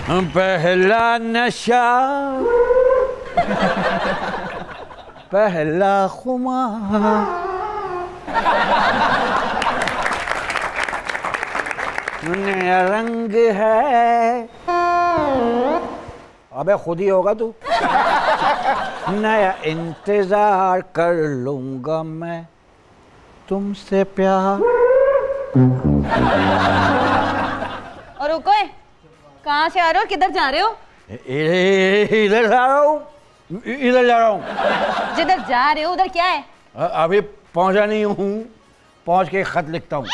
पहला नशा पहला खुमार नया रंग है। अबे खुद ही होगा तू। नया इंतजार कर लूंगा मैं तुमसे प्यार। और रुको, कहाँ से आ रहे हो, किधर जा रहे हो? इधर जा रहा हूँ, इधर जा रहा हूँ। जिधर जा रहे हो उधर क्या है? अभी पहुंचा नहीं हूँ, पहुंच के खत लिखता हूँ।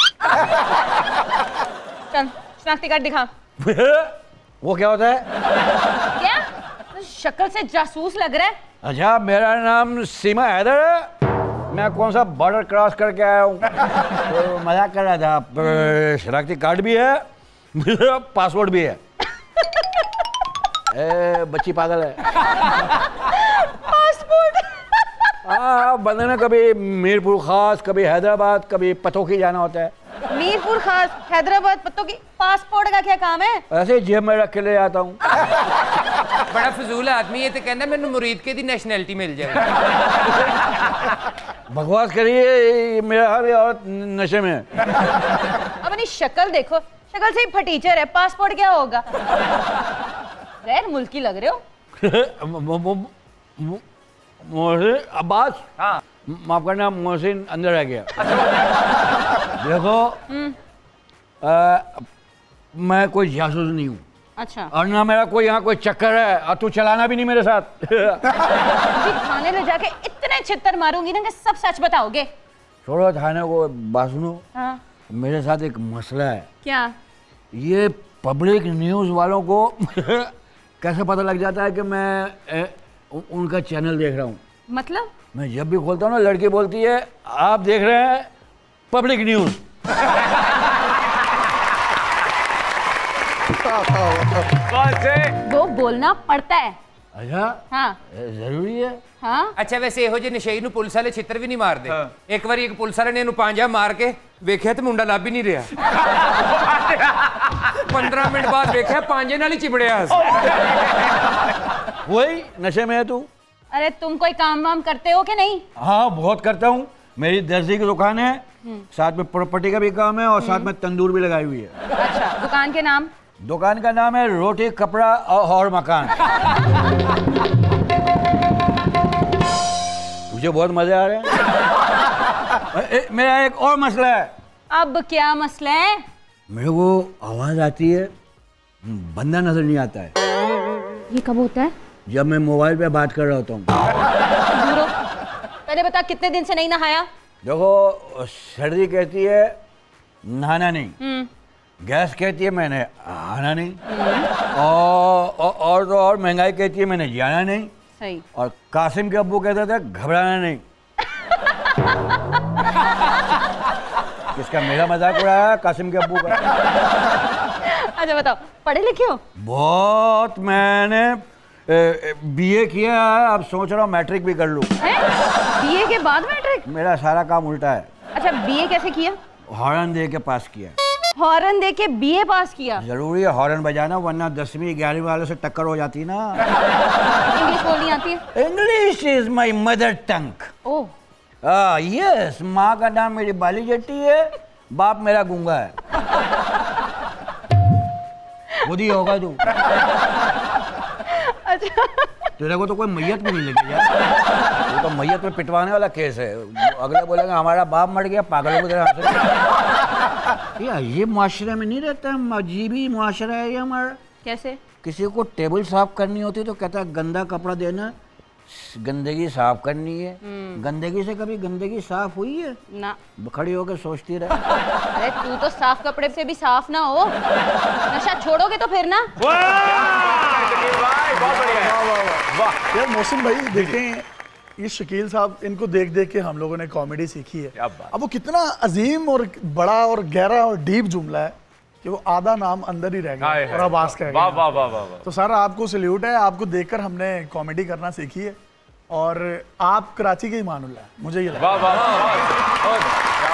चल शनाख्ती कार्ड दिखा। वो क्या होता है? क्या शक्ल से जासूस लग रहा है? अच्छा, मेरा नाम सीमा हैदर है। मैं कौन सा बॉर्डर क्रॉस करके आया हूँ। तो मजाक कर रहा था। शनाख्ती कार्ड भी है, पासपोर्ट भी है। बच्ची पागल है। पासपोर्ट? हाँ, बंदे ने कभी मीरपुर खास, कभी हैदराबाद, कभी पतोकी जाना होता है। मीरपुर खास, हैदराबाद, पतोकी। पासपोर्ट का क्या काम है? ऐसे जेब में रख के ले जाता हूँ। बड़ा फजूल आदमी है, तो कहना मैंने मुरीद के दी नेशनैलिटी मिल जाए। बकवास करिए, मेरा हर औरत नशे में है। अपनी शक्ल देखो, शक्ल से ही फटीचर है, पासपोर्ट क्या होगा? गैर मुल्की लग रहे हो। मोहसिन अब्बास। हाँ, माफ करना, मोहसिन अंदर रह गया। देखो, मैं कोई जासूस नहीं हूँ। अच्छा। और ना मेरा कोई यहाँ कोई चक्कर है, और तू चलाना भी नहीं मेरे साथ। थाने ले जाके इतने छित्तर मारूंगी ना कि सब सच बताओगे। छोड़ो थाने को, बात सुनो। हाँ। मेरे साथ एक मसला है। क्या? ये पब्लिक न्यूज़ वालों को कैसे पता लग जाता है कि मैं उनका चैनल देख रहा हूँ? मतलब? मैं जब भी खोलता हूँ ना, लड़की बोलती है आप देख रहे हैं पब्लिक न्यूज़। कौन से? वो बोलना पड़ता है। अच्छा। हाँ। जरूरी है। हाँ। अच्छा, वैसे ਇਹੋ ਜਿਹੇ ਨਸ਼ਈ ਨੂੰ ਪੁਲਿਸ ਵਾਲੇ ਛਿੱਤਰ ਵੀ ਨਹੀਂ ਮਾਰਦੇ। ਇੱਕ ਵਾਰੀ ਇੱਕ ਪੁਲਿਸ ਵਾਲੇ ਨੇ ਇਹਨੂੰ ਪਾਂਜਾ ਮਾਰ ਕੇ ਵੇਖਿਆ ਤੇ ਮੁੰਡਾ ਲੱਭ ਹੀ ਨਹੀਂ ਰਿਹਾ। 15 ਮਿੰਟ ਬਾਅਦ ਵੇਖਿਆ ਪਾਂਜੇ ਨਾਲ ਹੀ चिबड़ਿਆ ਸੀ। वही नशे में है तू? अरे तुम कोई काम वाम करते हो कि नहीं? हाँ, बहुत करता हूँ। मेरी दर्जी की दुकान है, साथ में प्रॉपर्टी का भी काम है, और साथ में तंदूर भी लगाई हुई है। अच्छा, दुकान के नाम? दुकान का नाम है रोटी कपड़ा और मकान। मुझे बहुत मजे आ रहे हैं। मेरा एक और मसला है। अब क्या मसला है? मेरे को आवाज आती है, बंदा नजर नहीं आता है। ये कब होता है? जब मैं मोबाइल पे बात कर रहा होता हूँ। पहले बता, कितने दिन से नहीं नहाया? देखो, सर्दी कहती है नहाना नहीं, गैस कहती है मैंने आना नहीं, और तो और महंगाई कहती है मैंने जाना नहीं। सही। और कासिम के अब्बू कहते थे घबराना नहीं। किसका? मेरा मजाक उड़ाया, कासिम के अब्बू का। अच्छा बताओ, पढ़े लिखे हो? बहुत। मैंने बीए किया है, अब सोच रहा हूँ मैट्रिक भी कर लूँ। बीए के बाद मैट्रिक? मेरा सारा काम उल्टा है। अच्छा, बीए कैसे किया? हॉर्न दे के पास किया। हॉर्न दे के बीए पास किया? जरूरी है हॉर्न बजाना, वरना 10वीं 11वीं वालों से टक्कर हो जाती ना। इंग्लिश बोलनी आती है? English is my mother tongue. Oh yes. माँ का नाम मेरी बाली जट्टी है, बाप मेरा गूंगा है। खुद ही होगा तू। अच्छा। तेरे को तो कोई मैयत भी नहीं लगी यार। ये तो मैयत में पिटवाने वाला केस है। अगले बोलेंगे हमारा बाप मर गया, पागलों को तरह। यार ये मुआशरे में नहीं रहता, अजीबी मुआशरा है ये हमारा। कैसे? किसी को टेबल साफ करनी होती तो कहता है गंदा कपड़ा देना, गंदगी साफ करनी है। गंदगी से कभी गंदगी साफ हुई है ना? खड़ी होकर सोचती रहे। अरे तू तो साफ कपड़े से भी साफ ना हो, नशा छोड़ोगे तो फिर ना। वाह यार मोहसिन भाई, देखें ये शकील साहब, इनको देख देख के हम लोगों ने कॉमेडी सीखी है। अब वो कितना अजीम और बड़ा और गहरा और डीप जुमला है कि वो आधा नाम अंदर ही रह गया और अब्बास कह गया। वाह वाह वाह। तो सर आपको सल्यूट है, आपको देखकर हमने कॉमेडी करना सीखी है, और आप कराची के ही मानुल्लाह, मुझे ये लगता है। वाह वाह वाह।